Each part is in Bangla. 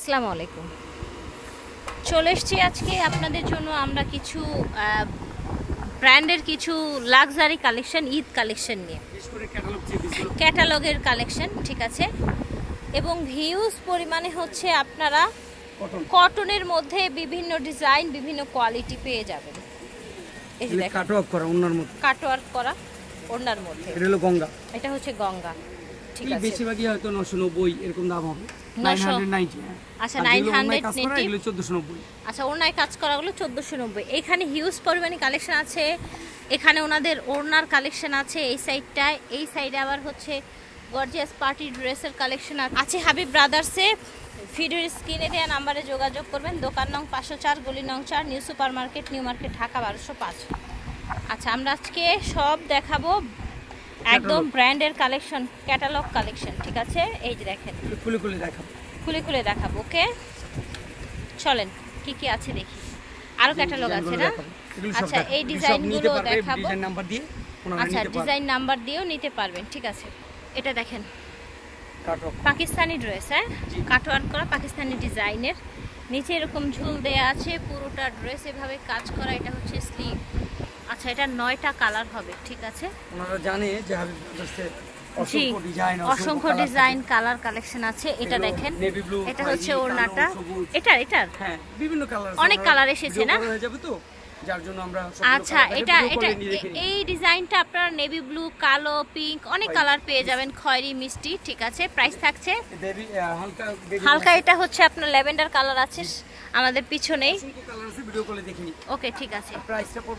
আসসালামু আলাইকুম। চলে এসেছি আজকে আপনাদের জন্য আমরা কিছু ব্র্যান্ডের কিছু লাক্সারি কালেকশন, ঈদ কালেকশন নিয়ে, ক্যাটালগের কালেকশন, ঠিক আছে। এবং হিউজ পরিমাণে হচ্ছে আপনারা কটনের মধ্যে বিভিন্ন ডিজাইন, বিভিন্ন কোয়ালিটি পেয়ে যাবেন। এই যে কাটওয়ার্ক করা ওড়নার মধ্যে, কাটওয়ার্ক করা ওড়নার মধ্যে। এটা হলো গঙ্গা, এটা হচ্ছে গঙ্গা, ঠিক আছে। বেশিরভাগই হয়তো 990 এরকম দাম হবে। 990, আচ্ছা 990, এগুলো 1490। আচ্ছা, ওড়নায় কাজ করাগুলো 1490। এখানে হিউজ পরিমাণে কালেকশন আছে। এখানে ওনাদের ওড়নার কালেকশন আছে এই সাইডটায়। এই সাইডে আবার হচ্ছে গর্জিয়াস পার্টি ড্রেসের কালেকশন আছে। হাবিব ব্রাদার্সে ভিডিওর স্ক্রিনে দেওয়া নাম্বারে যোগাযোগ করবেন। দোকান নং 504, গলি নং 4, New Super Market, New Market, Dhaka 1205। আচ্ছা, আমরা আজকে সব দেখাবো একদম ব্র্যান্ডের কালেকশন, ক্যাটালগ কালেকশন, ঠিক আছে। এই যে দেখেন, খুলে খুলে দেখাবো, খুলে খুলে দেখাবো। ওকে, চলেন কি কি আছে দেখি। আরো ক্যাটালগ আছে না? আচ্ছা, এই ডিজাইনগুলো দেখাবো। ডিজাইন নাম্বার দিয়ে, আচ্ছা, ডিজাইন নাম্বার দিয়েও নিতে পারবেন, ঠিক আছে। এটা দেখেন পাকিস্তানি ড্রেস, হ্যাঁ, কাটওয়ার্ক করা পাকিস্তানি ডিজাইনের। নিচে এরকম ঝুল দেয়া আছে, পুরোটা ড্রেস এভাবে কাজ করা। এটা হচ্ছে স্লিভ। আচ্ছা, এটা 9টা কালার হবে, ঠিক আছে। ওনারা জানে যে হাবিব ব্রাদার্সের অসংখ্য ডিজাইন কালার কালেকশন আছে। এটা দেখেন, এটা হচ্ছে ওড়নাটা। এটার হ্যাঁ বিভিন্ন কালার, অনেক কালার এসেছে না? হয়ে যাবে তো, যার জন্য আমরা আচ্ছা, এটা এই ডিজাইনটা আপনারা নেভি ব্লু, কালো, পিঙ্ক, অনেক কালার পেয়ে যাবেন, খয়েরি, মিষ্টি, ঠিক আছে। প্রাইস থাকছে হালকা। এটা হচ্ছে আপনার ল্যাভেন্ডার কালার আছে আমাদের পিছনেই। ওকে, ঠিক আছে। প্রাইসটা পড়বে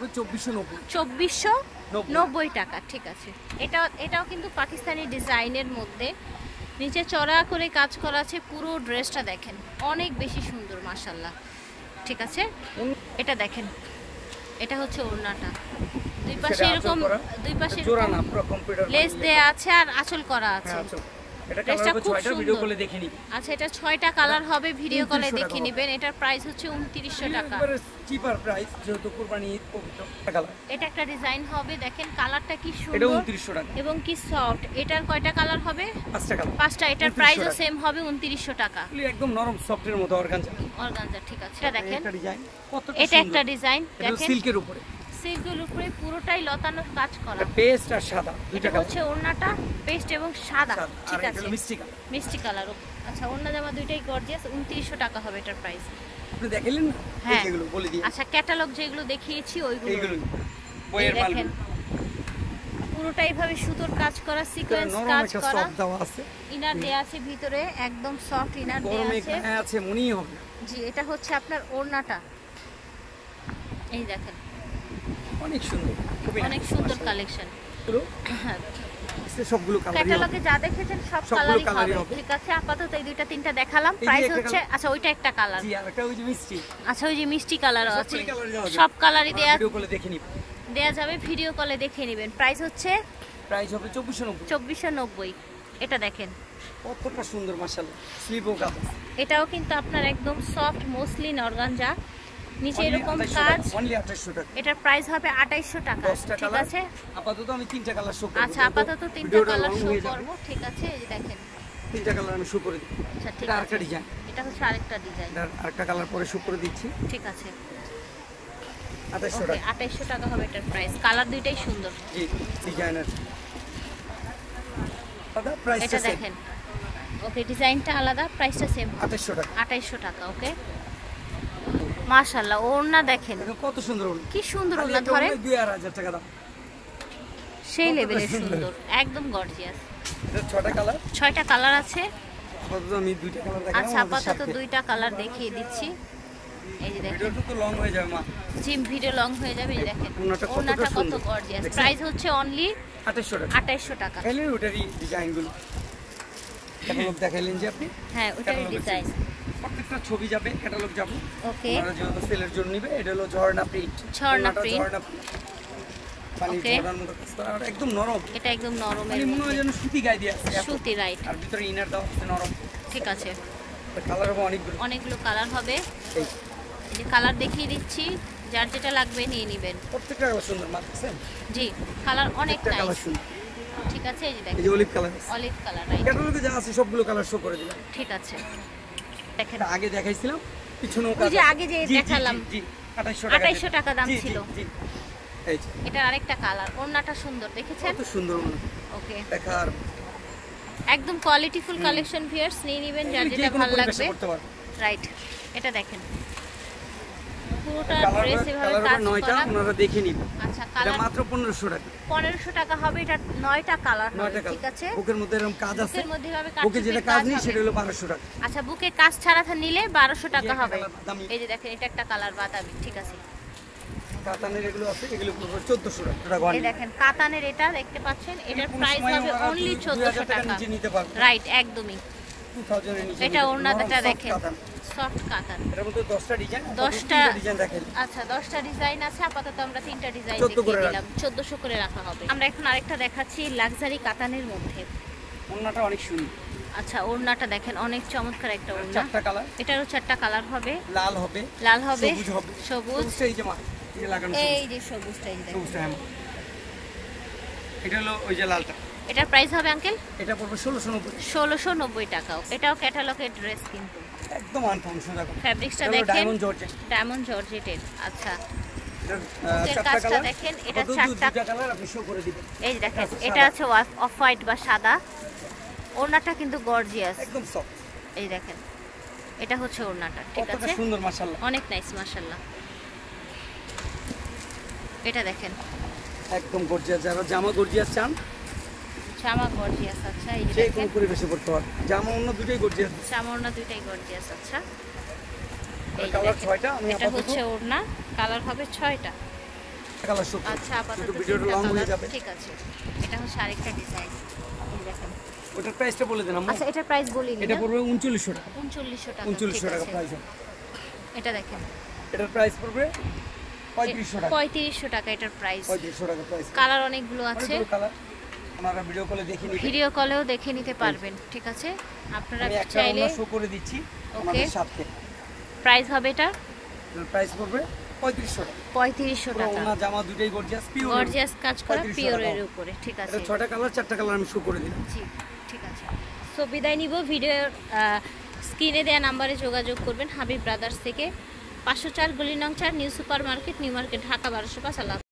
2490 টাকা, ঠিক আছে। এটাও কিন্তু পাকিস্তানি ডিজাইনের মধ্যে নিচে চড়া করে কাজ করা আছে। পুরো ড্রেসটা দেখেন, অনেক বেশি সুন্দর, মাশাআল্লাহ, ঠিক আছে। এটা দেখেন, এটা হচ্ছে ওড়নাটা। দুই পাশে এরকম লেস দেয়া আছে আর আঁচল করা আছে। আচ্ছা, এটা 6টা কালার হবে, ভিডিও কলে দেখে নেবেন। এটার প্রাইস হচ্ছে 2900 টাকা। চিপার প্রাইস, যেহেতু কুরবানি ঈদ পবিত্র। এটা একটা ডিজাইন হবে, দেখেন কালারটা কি সুন্দর, এটা 2900 টাকা এবং কি সফট। এটার কয়টা কালার হবে? 5টা কালার। 5টা। এটার প্রাইসও সেম হবে 2900 টাকা। একদম নরম সফটের মতো অর্গানজা, ঠিক আছে। এটা দেখেন, এটা ডিজাইন কতটা সুন্দর। এটা একটা ডিজাইন দেখেন, সিল্কের উপরে, সিল্কের উপরে পুরোটাই লতানোর কাজ করা। পেস্ট আর সাদা দুইটা কালার হচ্ছে ওড়নাটা, পেস্ট এবং সাদা, ঠিক আছে, মিষ্টি কালার। আচ্ছা, ওড়না জামা দুইটাই গর্জিয়াস। 2900 টাকা হবে এটার প্রাইস। আপনি দেখাইলেন না? হ্যাঁ, এগুলো বলে দিই। আচ্ছা, ক্যাটালগ যেগুলো দেখিয়েছি ওইগুলো বইয়ের মালগুলো পুরোটা এইভাবে সুতোর কাজ করা, সিকোয়েন্স কাজ করা, ইনার দেয়া আছে ভিতরে, একদম সফট ইনার দেয়া আছে, মনেই হবে। জি, এটা হচ্ছে আপনার ওড়নাটা। এই দেখেন, অনেক সুন্দর, অনেক সুন্দর কালেকশন। সবগুলো ক্যাটালগে যা দেখেছেন সব কালারই হবে, ঠিক আছে। আপাতত এই দুইটা তিনটা দেখালাম। প্রাইস হচ্ছে, আচ্ছা ওইটা একটা কালার, জি, আরেকটা ওই যে মিষ্টি। আচ্ছা, ওই যে মিষ্টি কালারও আছে। সব কালারই ভিডিও কলে দেখে নিব, দেয়া যাবে, ভিডিও কলে দেখে নেবেন। প্রাইস হচ্ছে, প্রাইস হবে 2490। এটা দেখেন কতটা সুন্দর, মাশাআল্লাহ, স্লিভও কাজ। এটাও কিন্তু আপনার একদম সফট মসলিন অর্গানজা, নিচে এরকম কাজ। অনলি 2800 টাকা। এটার প্রাইস হবে 2800 টাকা, ঠিক আছে। আপাতত আমি 3টা কালার শো করব। আচ্ছা, আপাতত 3টা কালার শো করব, ঠিক আছে। এই যে দেখেন 3টা কালার আমি শো করে দিই। আচ্ছা, ঠিক আছে। আরেকটা ডিজাইন, এটা হচ্ছে আরেকটা ডিজাইন, আরেকটা কালার পরে শো করে দিচ্ছি, ঠিক আছে। 2800 টাকা। 2800 টাকা হবে এটার প্রাইস। কালার দুইটাই সুন্দর, জি, ডিজাইনার আলাদা, প্রাইস এটা দেখেন। ওকে, ডিজাইনটা আলাদা, প্রাইসটা সেম, 2800 টাকা। 2800 টাকা, ওকে। মাশাআল্লাহ, ওড়না দেখেন কত সুন্দর, কি সুন্দর ওড়না, ধরে 2000 টাকা দাম, সেই লেভেলের সুন্দর, একদম গর্জিয়াস। এটা 6টা কালার, 6টা কালার আছে। আপাতত আমি 2টা কালার দেখালাম। আচ্ছা, আপাতত 2টা কালার দেখিয়ে দিচ্ছি। এই যে দেখেন, ভিডিওটা তো লং হয়ে যাবে মা, জিম ভিডিও লং হয়ে যাবে। এই দেখেন ওড়নাটা কত গর্জিয়াস। প্রাইস হচ্ছে অনলি 2800 টাকা। 2800 টাকা। এখানে ওটারই ডিজাইনগুলো ক্যাটালগ দেখাইলেন যে আপনি, হ্যাঁ, ওটারই ডিজাইন। প্রত্যেকটা ছবি যাবে, ক্যাটালগ যাবে। ওকে, আপনারা যেহেতু সেলের জন্য নিবে, এটা হলো ঝর্ণা প্রিন্ট, পানি ঝর্ণার মতো কাজ করা, একদম নরম। এটা একদম নরম, মানে মনে হয় যেন সুতি গায়ে দিয়ে আছে, সুতি, রাইট। আর ভিতরে ইনার দাও আছে নরম, ঠিক আছে। কালার হবে অনেকগুলো কালার হবে। এই যে কালার দেখিয়ে দিচ্ছি, যার যেটা লাগবে নিয়ে নেবেন। প্রত্যেকটা কালার সুন্দর, মাত্র জি, কালার অনেক নাইস, সুন্দর, ঠিক আছে। এই যে দেখেন, এই যে olive colour, olive colour, right. ক্যাটালগে যা আছে সবগুলো কালার শো করে দিলাম, ঠিক আছে। দেখেন আগে দেখাইছিলাম পিছনেও ওই যে আগে যে দেখালাম 2800 টাকা দাম ছিল। এই যে এটা আরেকটা কালার, ওড়নাটা সুন্দর দেখেছেন, কত সুন্দর ওড়না ওকে দেখার একদম কোয়ালিটিফুল কালেকশন ভিউয়ার্স, নিয়ে নেবেন যার যেটা ভালো লাগবে। রাইট, এটা দেখেন পুরোটা ড্রেস এভাবে কাজ করা। আপনারা দেখে নিন। আচ্ছা, এটা কালার মাত্র 1500 টাকা। 1500 টাকা হবে। এটা 9টা কালার হবে, ঠিক আছে। বুকের মধ্যে এরকম কাজ আছে, বুকের মধ্যে হবে, বুকে যেটা কাজ নেই সেটা হলো 1200 টাকা। আচ্ছা, বুকে কাজ ছাড়া নিলে 1200 টাকা হবে। দামি। এই যে দেখেন, এটা একটা কালার বাদামি, ঠিক আছে। কাতানের এগুলো আছে, এগুলো পুরো 1400 টাকা। এই দেখেন কাতানের, এটা দেখতে পাচ্ছেন, এটার প্রাইস হবে অনলি 1400 টাকা। নিচে নিতে পারবেন, রাইট, একদমই। 2000 এর নিচে। এটা ওড়নাটা দেখেন, সফট কাতান। এর মধ্যে 10টা ডিজাইন, 10টা ডিজাইন দেখেন। আচ্ছা, 10টা ডিজাইন আছে। আপাতত আমরা 3টা ডিজাইন 14 করে দেখিয়ে দিলাম, 1400 করে রাখা হবে। আমরা এখন আরেকটা দেখাচ্ছি লাক্সারি কাতানের মধ্যে। ওড়নাটা অনেক সুন্দর। আচ্ছা, ওড়নাটা দেখেন, অনেক চমৎকার একটা ওড়না। 4টা কালার, এটারও 4টা কালার হবে। লাল হবে, লাল হবে, সবুজ হবে, সবুজ, এই যে মা এই যে লাগানো এই যে সবুজটা, এই দেখেন সবুজটা। হ্যাঁ, এটা হলো ওই যে লালটা। এটার প্রাইস হবে আঙ্কেল এটা পড়বে 1690। 1690 টাকা। এটাও ক্যাটালগের ড্রেস কিন্তু একদম আনকমন দেখো। ফ্যাব্রিক্সটা এটা হলো দেখেন, ডায়মন্ড জর্জেট। ডায়মন্ড জর্জেটের। আচ্ছা, এটার বুকের 4টা কাজটা কালার দেখেন, এটা কত 4টা কালার আপনি শো করে দিবেন। এই যে দেখেন, সাদা। এটা আছে অফ হোয়াইট বা সাদা। ওড়নাটা কিন্তু গর্জিয়াস, একদম সফট। এই দেখেন, এটা হচ্ছে ওড়নাটা, ঠিক কতটা আছে, সুন্দর মাশাআল্লাহ, অনেক নাইস মাশাআল্লাহ। এটা দেখেন একদম গর্জিয়াস। যারা জামা গর্জিয়াস চান, জামা গর্জিয়াস। আচ্ছা, এই যে যে দেখেন কোনো পরিবেশে পড়তে পারবে। জামা অন্য দুটোই গর্জিয়াস। জামা ওড়না দুইটাই গর্জিয়াস। আচ্ছা, এই যে কালার দেখেন, 6টা। আমি এটা আপাতত হচ্ছে ওড়না, কালার হবে 6টা। Colour show. আচ্ছা, আপাতত কিন্তু ভিডিওটা 3টা লং হয়ে কালার, যাবে। ঠিক আছে। এটা হচ্ছে আরেকটা ডিজাইন, এই দেখেন। ওটার প্রাইসটা বলে দেন আম্মু। আচ্ছা, এটার প্রাইস বলিনি এটা না? পড়বে 3900 টাকা। 3900 টাকা, 3900 টাকা ঠিক আছে। প্রাইস হবে। এটা দেখেন, এটার প্রাইস পড়বে 3500 টাকা। 3500 টাকা এটার প্রাইস। 3500 টাকা প্রাইস। কালার অনেকগুলো আছে, অনেকগুলো কালার আপনারা ভিডিও কলে দেখে নিবেন। ভিডিও কলেও দেখে নিতে পারবেন, ঠিক আছে। আপনারা আমি একটা চাইলে ওড়না শো করে দিচ্ছি আমাদের সাথে। প্রাইস হবে এটা এর প্রাইস পড়বে 3500 টাকা। 3500 পুরো টাকা। ওড়না জামা দুটোই গর্জিয়াস, পিওর গর্জিয়াস কাজ করা 3500 পিওরের টাকা। উপরে, ঠিক আছে। এটা 6টা কালার, 4টা কালার আমি শো করে দিলাম। জি, ঠিক আছে। সো বিদায় নিব। ভিডিওর স্ক্রিনে দেওয়া নাম্বারে যোগাযোগ করবেন হাবিব ব্রাদার্স থেকে, 504 গলি নং 4, New Super Market, New Market, Dhaka 1205। আল্লাহ।